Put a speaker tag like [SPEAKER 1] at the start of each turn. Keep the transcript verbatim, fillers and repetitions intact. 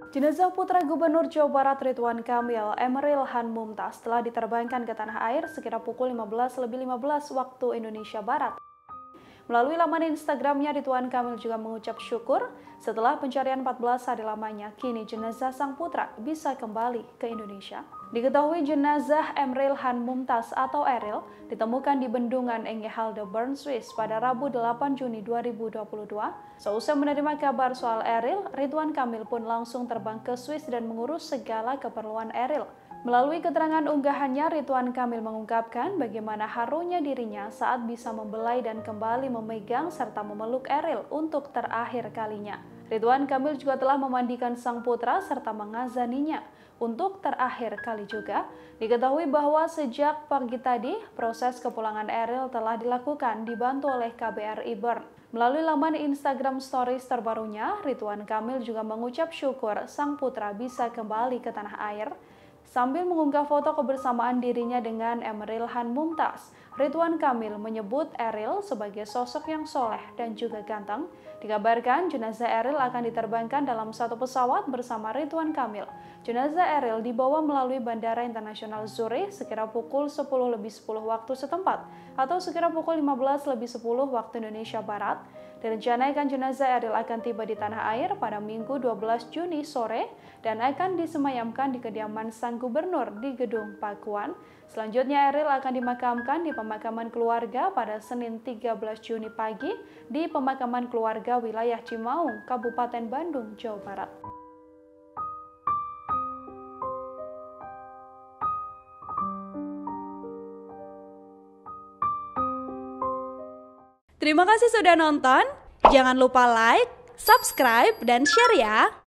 [SPEAKER 1] Jenazah putra Gubernur Jawa Barat Ridwan Kamil, Emeril Han Mumtaz, telah diterbangkan ke tanah air sekitar pukul lima belas lebih lima belas waktu Indonesia Barat. Melalui laman Instagramnya, Ridwan Kamil juga mengucap syukur setelah pencarian empat belas hari lamanya, kini jenazah sang putra bisa kembali ke Indonesia. Diketahui jenazah Emeril Han Mumtaz atau Eril ditemukan di bendungan Engehalde, Bern, Swiss pada Rabu delapan Juni dua ribu dua puluh dua. Seusai menerima kabar soal Eril, Ridwan Kamil pun langsung terbang ke Swiss dan mengurus segala keperluan Eril. Melalui keterangan unggahannya, Ridwan Kamil mengungkapkan bagaimana harunya dirinya saat bisa membelai dan kembali memegang serta memeluk Eril untuk terakhir kalinya. Ridwan Kamil juga telah memandikan sang putra serta mengazaninya untuk terakhir kali juga. Diketahui bahwa sejak pagi tadi, proses kepulangan Eril telah dilakukan dibantu oleh K B R I Bern. Melalui laman Instagram Stories terbarunya, Ridwan Kamil juga mengucap syukur sang putra bisa kembali ke tanah air. Sambil mengunggah foto kebersamaan dirinya dengan Emeril Han Mumtaz, Ridwan Kamil menyebut Eril sebagai sosok yang soleh dan juga ganteng. Dikabarkan jenazah Eril akan diterbangkan dalam satu pesawat bersama Ridwan Kamil. Jenazah Eril dibawa melalui Bandara Internasional Zurich sekira pukul sepuluh lebih sepuluh waktu setempat atau sekira pukul lima belas lebih sepuluh waktu Indonesia Barat. Direncanakan jenazah Eril akan tiba di tanah air pada Minggu dua belas Juni sore dan akan disemayamkan di kediaman sang gubernur di Gedung Pakuan. Selanjutnya Eril akan dimakamkan di pemakaman keluarga pada Senin tiga belas Juni pagi di pemakaman keluarga wilayah Cimaung, Kabupaten Bandung, Jawa Barat.
[SPEAKER 2] Terima kasih sudah nonton. Jangan lupa like, subscribe, dan share ya.